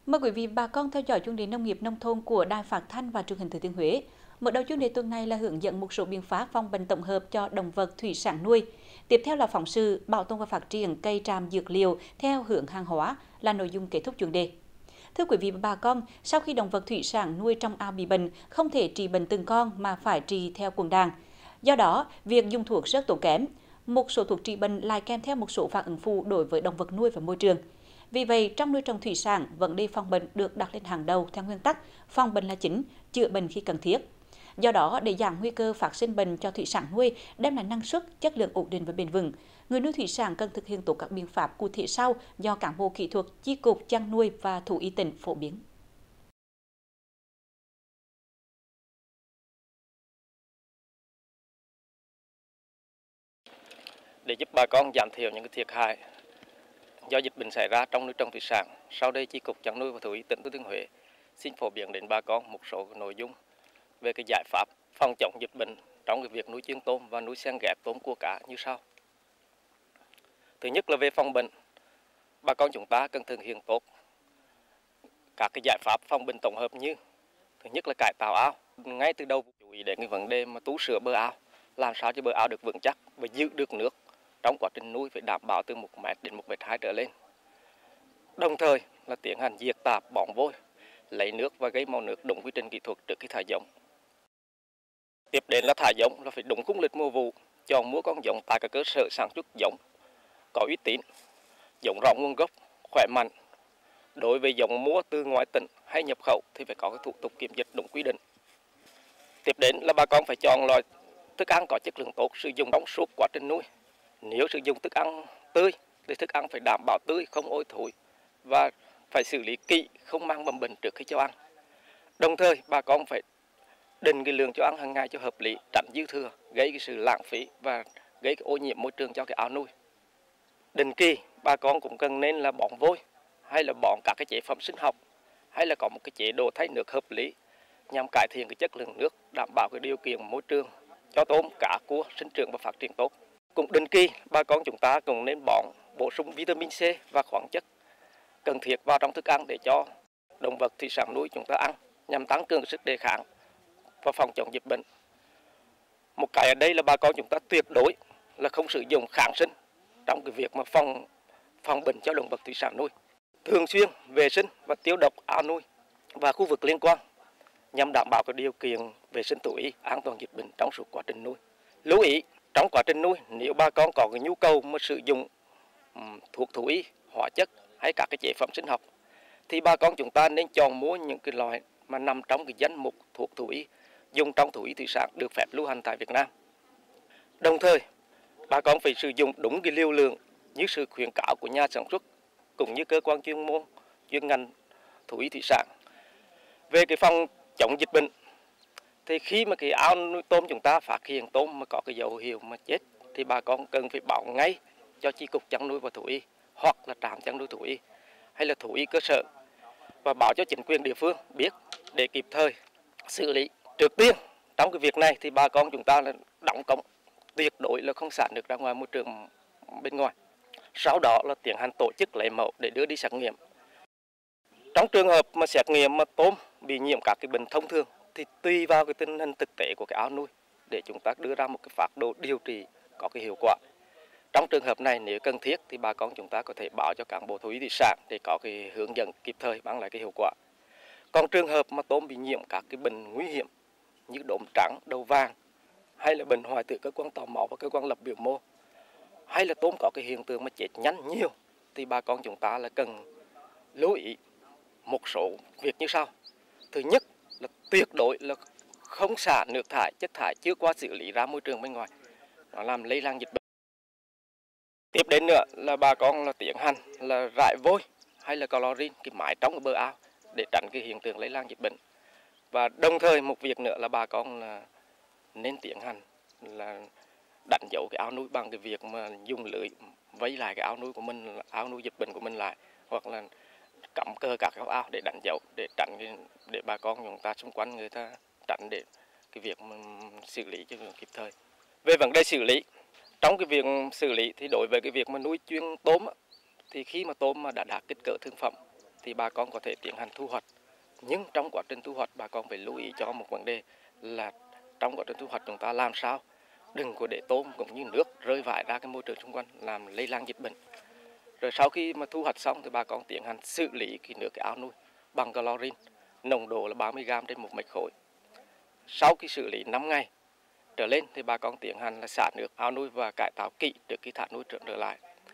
Mời quý vị bà con theo dõi chuyên đề nông nghiệp nông thôn của Đài Phát thanh và Truyền hình Thừa Thiên Huế. Mở đầu chuyên đề tuần này là hướng dẫn một số biện pháp phòng bệnh tổng hợp cho động vật thủy sản nuôi. Tiếp theo là phóng sự bảo tồn và phát triển cây tràm dược liệu theo hướng hàng hóa là nội dung kết thúc chuyên đề. Thưa quý vị và bà con, sau khi động vật thủy sản nuôi trong ao bị bệnh, không thể trị bệnh từng con mà phải trị theo quần đàn. Do đó, việc dùng thuốc rất tốn kém. Một số thuốc trị bệnh lại kèm theo một số phản ứng phụ đối với động vật nuôi và môi trường. Vì vậy, trong nuôi trồng thủy sản, vấn đề phòng bệnh được đặt lên hàng đầu theo nguyên tắc phòng bệnh là chính, chữa bệnh khi cần thiết. Do đó, để giảm nguy cơ phát sinh bệnh cho thủy sản nuôi, đem lại năng suất, chất lượng ổn định và bền vững, người nuôi thủy sản cần thực hiện tốt các biện pháp cụ thể sau do cán bộ kỹ thuật, chi cục chăn nuôi và thú y tỉnh phổ biến. Để giúp bà con giảm thiểu những thiệt hại do dịch bệnh xảy ra trong nuôi trồng thủy sản, sau đây chi cục chăn nuôi và thú y tỉnh Thừa Thiên Huế xin phổ biến đến bà con một số nội dung về cái giải pháp phòng chống dịch bệnh trong cái việc nuôi chiên tôm và nuôi xen ghép tôm cua cá như sau. Thứ nhất là về phòng bệnh, bà con chúng ta cần thực hiện tốt các cái giải pháp phòng bệnh tổng hợp như: thứ nhất là cải tạo ao, ngay từ đầu chú ý đến cái vấn đề mà tu sửa bờ ao, làm sao cho bờ ao được vững chắc và giữ được nước trong quá trình nuôi, phải đảm bảo từ 1 mét đến 1,2 mét trở lên. Đồng thời là tiến hành diệt tạp bón vôi, lấy nước và gây màu nước đúng quy trình kỹ thuật trước khi thả giống. Tiếp đến là thả giống là phải đúng khung lịch mùa vụ, chọn mua con giống tại các cơ sở sản xuất giống có uy tín, giống rõ nguồn gốc, khỏe mạnh. Đối với giống mua từ ngoài tỉnh hay nhập khẩu thì phải có cái thủ tục kiểm dịch đúng quy định. Tiếp đến là bà con phải chọn loại thức ăn có chất lượng tốt, sử dụng trong suốt quá trình nuôi. Nếu sử dụng thức ăn tươi thì thức ăn phải đảm bảo tươi, không ôi thối và phải xử lý kỹ, không mang mầm bệnh trước khi cho ăn. Đồng thời bà con phải định cái lượng cho ăn hàng ngày cho hợp lý, tránh dư thừa, gây cái sự lãng phí và gây cái ô nhiễm môi trường cho cái ao nuôi. Định kỳ bà con cũng cần nên là bón vôi hay là bón các cái chế phẩm sinh học, hay là có một cái chế độ thay nước hợp lý nhằm cải thiện cái chất lượng nước, đảm bảo cái điều kiện môi trường cho tôm, cá, cua sinh trưởng và phát triển tốt. Cũng định kỳ bà con chúng ta cũng nên bón bổ sung vitamin C và khoáng chất cần thiết vào trong thức ăn để cho động vật thủy sản nuôi chúng ta ăn, nhằm tăng cường sức đề kháng và phòng chống dịch bệnh. Một cái ở đây là bà con chúng ta tuyệt đối là không sử dụng kháng sinh trong cái việc mà phòng bệnh cho động vật thủy sản nuôi. Thường xuyên vệ sinh và tiêu độc ao nuôi và khu vực liên quan nhằm đảm bảo cái điều kiện vệ sinh thú y, an toàn dịch bệnh trong suốt quá trình nuôi. Lưu ý trong quá trình nuôi, nếu bà con có cái nhu cầu mà sử dụng thuốc thú y, hóa chất hay các cái chế phẩm sinh học thì bà con chúng ta nên chọn mua những cái loại mà nằm trong cái danh mục thuốc thú y dùng trong thú y thủy sản được phép lưu hành tại Việt Nam. Đồng thời, bà con phải sử dụng đúng cái liều lượng như sự khuyến cáo của nhà sản xuất cũng như cơ quan chuyên môn chuyên ngành thú y thủy sản. Về cái phòng chống dịch bệnh thì khi mà cái ao nuôi tôm chúng ta phát hiện tôm mà có cái dấu hiệu mà chết thì bà con cần phải báo ngay cho chi cục chăn nuôi và thú y, hoặc là trạm chăn nuôi thú y hay là thú y cơ sở, và báo cho chính quyền địa phương biết để kịp thời xử lý. Trước tiên trong cái việc này thì bà con chúng ta là đóng cống, tuyệt đối là không xả nước ra ngoài môi trường bên ngoài. Sau đó là tiến hành tổ chức lấy mẫu để đưa đi xét nghiệm. Trong trường hợp mà xét nghiệm mà tôm bị nhiễm các cái bệnh thông thường thì tùy vào cái tình hình thực tế của cái ao nuôi để chúng ta đưa ra một cái phác đồ điều trị có cái hiệu quả. Trong trường hợp này nếu cần thiết thì bà con chúng ta có thể báo cho cán bộ thú y thủy sản để có cái hướng dẫn kịp thời mang lại cái hiệu quả. Còn trường hợp mà tôm bị nhiễm các cái bệnh nguy hiểm như đốm trắng, đầu vàng hay là bệnh hoại tử cơ quan tò máu và cơ quan lập biểu mô, hay là tôm có cái hiện tượng mà chết nhanh nhiều thì bà con chúng ta là cần lưu ý một số việc như sau. Thứ nhất là tuyệt đối là không xả nước thải, chất thải chưa qua xử lý ra môi trường bên ngoài, nó làm lây lan dịch bệnh. Tiếp đến nữa là bà con là tiến hành là rải vôi hay là chlorine cái mái trong cái bờ ao để tránh cái hiện tượng lây lan dịch bệnh. Và đồng thời một việc nữa là bà con là nên tiến hành là đánh dấu cái ao nuôi bằng cái việc mà dùng lưới vây lại cái ao nuôi của mình, ao nuôi dịch bệnh của mình lại, hoặc là cắm cờ các cái ao để đánh dấu, để tránh để bà con chúng ta xung quanh người ta tránh để cái việc xử lý cho kịp thời. Về vấn đề xử lý, trong cái việc xử lý thì đối với cái việc mà nuôi chuyên tôm thì khi mà tôm mà đã đạt kích cỡ thương phẩm thì bà con có thể tiến hành thu hoạch. Nhưng trong quá trình thu hoạch bà con phải lưu ý cho một vấn đề là trong quá trình thu hoạch chúng ta làm sao đừng có để tôm cũng như nước rơi vãi ra cái môi trường xung quanh làm lây lan dịch bệnh. Rồi sau khi mà thu hoạch xong thì bà con tiến hành xử lý cái nước cái ao nuôi bằng chlorine, nồng độ là 30 g trên 1 mét khối. Sau khi xử lý 5 ngày trở lên thì bà con tiến hành là xả nước ao nuôi và cải tạo kỹ trước khi thả nuôi trở lại.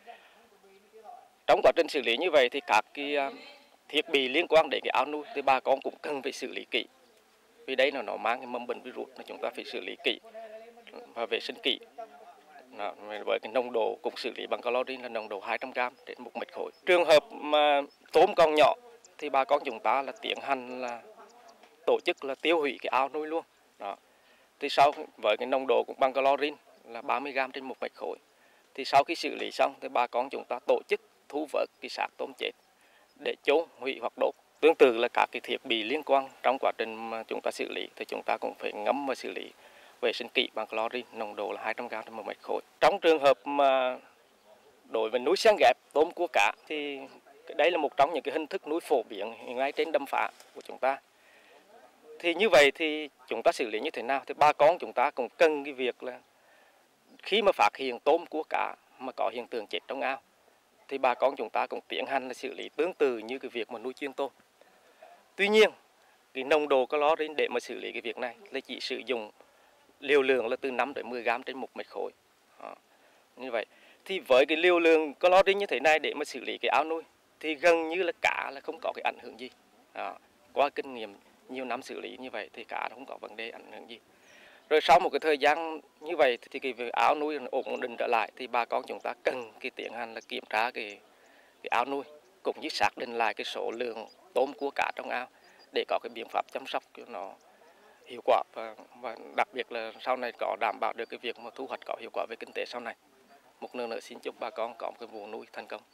Trong quá trình xử lý như vậy thì các cái thiết bị liên quan đến cái ao nuôi thì bà con cũng cần phải xử lý kỹ, vì đây là nó mang cái mầm bệnh virus là chúng ta phải xử lý kỹ và vệ sinh kỹ. Với cái nồng độ cũng xử lý bằng chlorine là nồng độ 200 g trên 1 mét khối. Trường hợp mà tôm còn nhỏ thì bà con chúng ta là tiến hành là tổ chức là tiêu hủy cái ao nuôi luôn. Đó. Thì sau với cái nồng độ cũng bằng chlorine là 30 g trên 1 mét khối. Thì sau khi xử lý xong thì bà con chúng ta tổ chức thu vớt cái xác tôm chết để chôn hủy hoặc đốt. Tương tự là các cái thiết bị liên quan trong quá trình mà chúng ta xử lý thì chúng ta cũng phải ngâm và xử lý vệ sinh kỹ bằng chlorine nồng độ là 200 g trên 1 mét khối. Trong trường hợp mà đối với nuôi xen ghép tôm cua cá thì đây là một trong những cái hình thức nuôi phổ biến hiện nay trên đầm phá của chúng ta. Thì như vậy thì chúng ta xử lý như thế nào? Thì bà con chúng ta cũng cần cái việc là khi mà phát hiện tôm cua cá mà có hiện tượng chết trong ao thì bà con chúng ta cũng tiến hành là xử lý tương tự như cái việc mà nuôi chiên tôm. Tuy nhiên cái nồng độ chlorine để mà xử lý cái việc này là chỉ sử dụng liều lượng là từ 5 đến 10 g trên 1 mét khối. Như vậy thì với cái liều lượng chlorine như thế này để mà xử lý cái ao nuôi thì gần như là cá là không có cái ảnh hưởng gì. Qua kinh nghiệm nhiều năm xử lý như vậy thì cá không có vấn đề ảnh hưởng gì. Rồi sau một cái thời gian như vậy thì cái việc ao nuôi ổn định trở lại thì bà con chúng ta cần cái tiến hành là kiểm tra cái ao nuôi cũng như xác định lại cái số lượng tôm cua cá trong ao để có cái biện pháp chăm sóc cho nó hiệu quả và đặc biệt là sau này có đảm bảo được cái việc mà thu hoạch có hiệu quả về kinh tế sau này. Một lần nữa xin chúc bà con có một cái vụ nuôi thành công.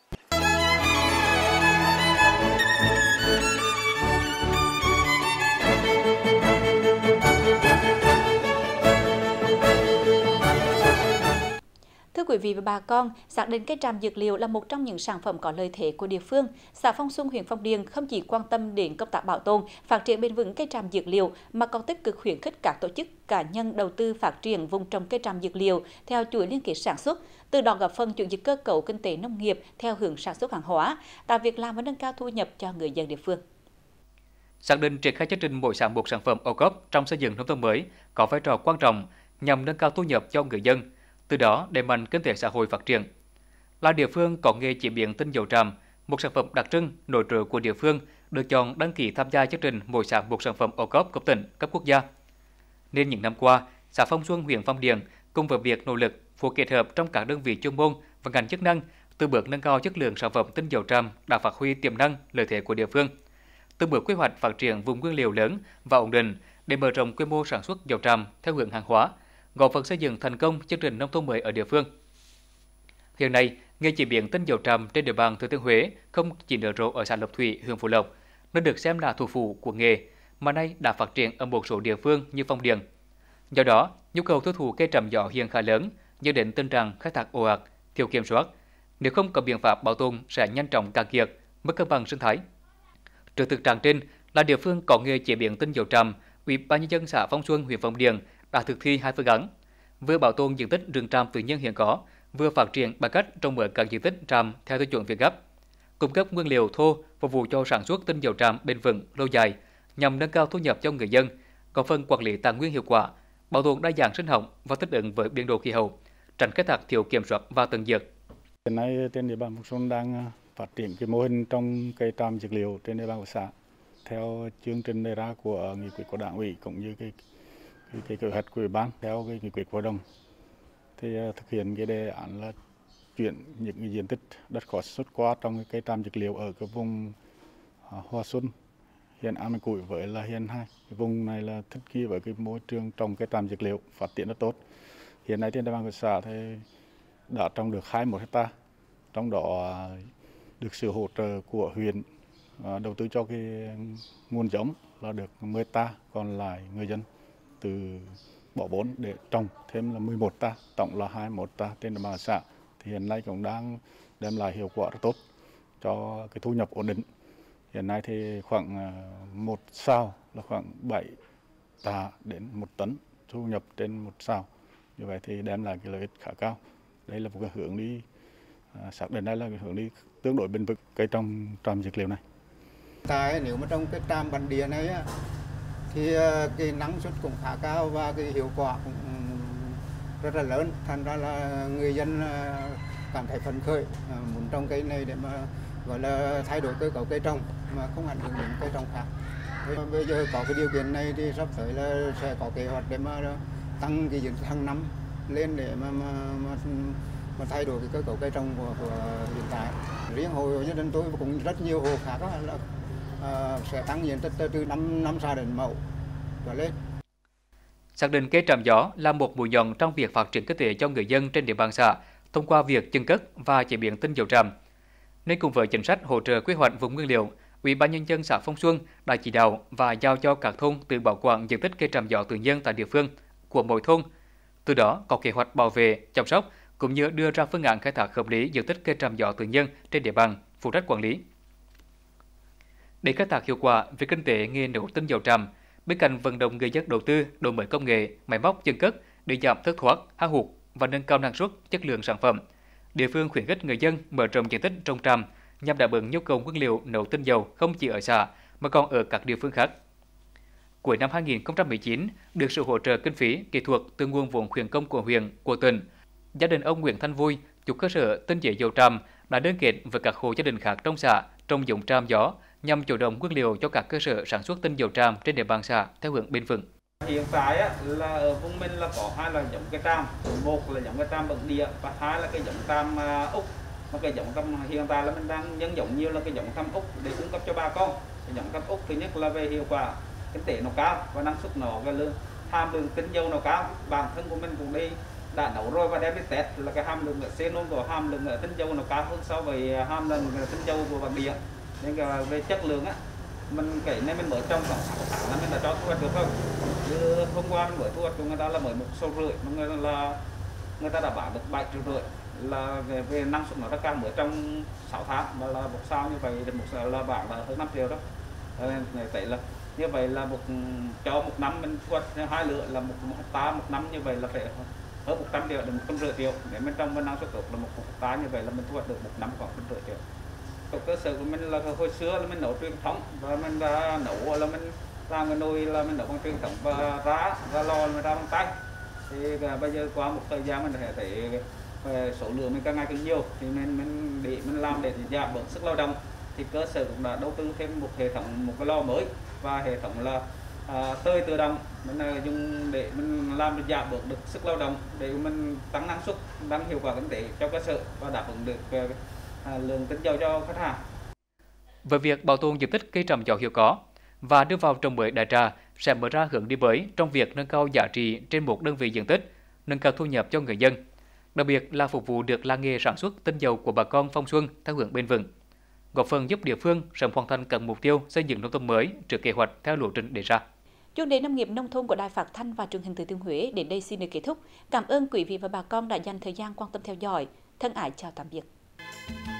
Thưa quý vị và bà con, xác định cây tràm dược liệu là một trong những sản phẩm có lợi thế của địa phương. Xã Phong Xuân, huyện Phong Điền không chỉ quan tâm đến công tác bảo tồn, phát triển bền vững cây tràm dược liệu mà còn tích cực khuyến khích các tổ chức cá nhân đầu tư phát triển vùng trồng cây tràm dược liệu theo chuỗi liên kết sản xuất, từ đó góp phần chuyển dịch cơ cấu kinh tế nông nghiệp theo hướng sản xuất hàng hóa, tạo việc làm và nâng cao thu nhập cho người dân địa phương. Xác định triển khai chương trình mỗi xã một sản phẩm ô cốp trong xây dựng nông thôn mới có vai trò quan trọng nhằm nâng cao thu nhập cho người dân, từ đó đẩy mạnh kinh tế xã hội phát triển. Là địa phương có nghề chế biến tinh dầu tràm, một sản phẩm đặc trưng nổi trội của địa phương, được chọn đăng ký tham gia chương trình mỗi xã một sản phẩm ô cốp cấp tỉnh, cấp quốc gia. Nên những năm qua, xã Phong Xuân, huyện Phong Điền cùng với việc nỗ lực phối kết hợp trong các đơn vị chuyên môn và ngành chức năng, từng bước nâng cao chất lượng sản phẩm tinh dầu tràm đã phát huy tiềm năng lợi thế của địa phương, từng bước quy hoạch phát triển vùng nguyên liệu lớn và ổn định để mở rộng quy mô sản xuất dầu tràm theo hướng hàng hóa, góp phần xây dựng thành công chương trình nông thôn mới ở địa phương. Hiện nay, nghề chế biến tinh dầu tràm trên địa bàn Thừa Thiên Huế không chỉ nở rộ ở xã Lộc Thủy, huyện Phú Lộc, nơi được xem là thủ phủ của nghề, mà nay đã phát triển ở một số địa phương như Phong Điền. Do đó, nhu cầu tiêu thụ cây tràm gió hiện khá lớn, dẫn đến tình trạng khai thác ồ ạt, thiếu kiểm soát. Nếu không có biện pháp bảo tồn sẽ nhanh chóng cạn kiệt, mất cân bằng sinh thái. Trước thực trạng trên, là địa phương có nghề chế biến tinh dầu tràm, Ủy ban nhân dân xã Phong Xuân, huyện Phong Điền đã thực thi hai phương án: vừa bảo tồn diện tích rừng tràm tự nhiên hiện có, vừa phát triển bằng cách trồng mở các diện tích tràm theo tiêu chuẩn Việt Gáp, cung cấp nguyên liệu thô phục vụ cho sản xuất tinh dầu tràm bền vững lâu dài, nhằm nâng cao thu nhập cho người dân, góp phần quản lý tài nguyên hiệu quả, bảo tồn đa dạng sinh học và thích ứng với biến đổi khí hậu, tránh khai thác thiếu kiểm soát và tận diệt. Hiện nay trên địa bàn Phong Xuân đang phát triển cái mô hình trồng cây tràm dược liệu trên địa bàn của xã theo chương trình đề ra của nghị quyết của Đảng ủy cũng như cái kế hoạch của Ủy ban theo cái nghị quyết của Hội đồng. Thì thực hiện cái đề án là chuyển những cái diện tích đất có xuất qua trong cái cây tràm dược liệu ở cái vùng Hòa Xuân, huyện An Bình Củi với là Hiền Hai. Cái vùng này là thích nghi với cái môi trường trồng cây tràm dược liệu phát triển rất tốt. Hiện nay trên địa bàn của xã thì đã trồng được 21 hectare, trong đó được sự hỗ trợ của huyện đầu tư cho cái nguồn giống là được 10 hectare, còn lại người dân từ bỏ vốn để trồng thêm là 11 hectare, tổng là 21 hectare trên địa bàn xã. Thì hiện nay cũng đang đem lại hiệu quả rất tốt cho cái thu nhập ổn định. Hiện nay thì khoảng một sào là khoảng 7 tạ đến 1 tấn thu nhập trên một sào. Như vậy thì đem lại cái lợi ích khá cao. Đây là một cái hướng đi xác định đây là cái hướng đi tương đối bền vững cây trồng dược liệu này. Nếu mà trong cái tràm bản địa này á, thì cái năng suất cũng khá cao và cái hiệu quả cũng rất là lớn, thành ra là người dân cảm thấy phấn khởi muốn trồng cây này để mà gọi là thay đổi cơ cấu cây trồng mà không ảnh hưởng đến cây trồng khác. Bây giờ có cái điều kiện này thì sắp tới là sẽ có kế hoạch để mà tăng cái diện tích hàng năm lên để mà thay đổi cái cơ cấu cây trồng của hiện tại. Riêng hộ gia đình tôi cũng rất nhiều hộ khác là sẽ tăng diện tích từ 5 sa đến mẫu trở lên. Xác định cây tràm gió là một mũi nhọn trong việc phát triển kinh tế cho người dân trên địa bàn xã thông qua việc chưng cất và chế biến tinh dầu tràm. Nên cùng với chính sách hỗ trợ quy hoạch vùng nguyên liệu, Ủy ban nhân dân xã Phong Xuân đã chỉ đạo và giao cho các thôn tự bảo quản diện tích cây tràm gió tự nhiên tại địa phương của mỗi thôn. Từ đó có kế hoạch bảo vệ, chăm sóc cũng như đưa ra phương án khai thác hợp lý diện tích cây tràm gió tự nhiên trên địa bàn phụ trách quản lý. Để khai thác hiệu quả về kinh tế nghề nấu tinh dầu tràm, bên cạnh vận động người dân đầu tư đổi mới công nghệ, máy móc chưng cất để giảm thất thoát, hao hụt và nâng cao năng suất, chất lượng sản phẩm, địa phương khuyến khích người dân mở rộng diện tích trồng tràm nhằm đáp ứng nhu cầu nguyên liệu nấu tinh dầu không chỉ ở xã mà còn ở các địa phương khác. Cuối năm 2019, được sự hỗ trợ kinh phí kỹ thuật từ nguồn vốn khuyến công của huyện, của tỉnh, gia đình ông Nguyễn Thanh Vui, chủ cơ sở tinh chế dầu tràm đã liên kết với các hộ gia đình khác trong xã trồng giống tràm gió nhằm chủ động nguyên liệu cho các cơ sở sản xuất tinh dầu tràm trên địa bàn xã theo hướng bền vững. Hiện tại là ở vùng mình là có 2 loại giống cây tràm, một là giống cây tràm bản địa và 2 là cái giống tràm Úc. Mà cái giống tràm hiện tại là mình đang nhân giống nhiều là cái giống tràm Úc để cung cấp cho bà con. Cái giống tràm Úc thứ nhất là về hiệu quả kinh tế nó cao và năng suất nó cái lượng hàm lượng tinh dầu nó cao. Bản thân của mình cũng đi đã nấu rồi và đem đi test là cái hàm lượng ở xenon của hàm lượng ở tinh dầu nó cao hơn so với hàm lượng tinh dầu của bản địa. Nên về chất lượng á, mình cái này mình mới trong khoảng 6 tháng là mình đã cho thu hoạch được không? Như hôm qua mình mới thu hoạch của người ta là mới 1,5 triệu, người ta đã bán được 7,5 triệu là về năng suất nó rất cao mới trong 6 tháng và là một sao như vậy một sao là bán là hơn 5 triệu đó. Vậy là như vậy là cho một năm mình thu hoạch 2 lứa là một hectare một năm, như vậy là phải hơn 100 triệu đến 150 triệu. Nếu mình trong năng suất tốt là một hectare như vậy là mình thu hoạch được một năm khoảng 150 triệu. Cơ sở của mình là hồi xưa là mình nấu truyền thống và mình đã nấu là mình làm cái nồi là mình nấu bằng truyền thống và ra lò mình ra bằng tay. Thì bây giờ qua một thời gian mình thấy số lượng mình càng ngày càng nhiều thì mình làm để giảm bớt sức lao động, thì cơ sở cũng đã đầu tư thêm một hệ thống, một cái lò mới và hệ thống là tơi tự động mình dùng để mình làm được giảm bớt được sức lao động để mình tăng năng suất, tăng hiệu quả kinh tế cho cơ sở và đáp ứng được lượng tinh dầu cho khách hàng. Về việc bảo tồn diện tích cây tràm gió hiệu có và đưa vào trồng mới đại trà sẽ mở ra hướng đi mới trong việc nâng cao giá trị trên một đơn vị diện tích, nâng cao thu nhập cho người dân, đặc biệt là phục vụ được làng nghề sản xuất tinh dầu của bà con Phong Xuân theo hướng bền vững, góp phần giúp địa phương sớm hoàn thành các mục tiêu xây dựng nông thôn mới trước kế hoạch theo lộ trình đề ra. Chuyên đề nông nghiệp nông thôn của Đài Phát thanh và Truyền hình Thừa Thiên Huế đến đây xin được kết thúc. Cảm ơn quý vị và bà con đã dành thời gian quan tâm theo dõi. Thân ái chào tạm biệt.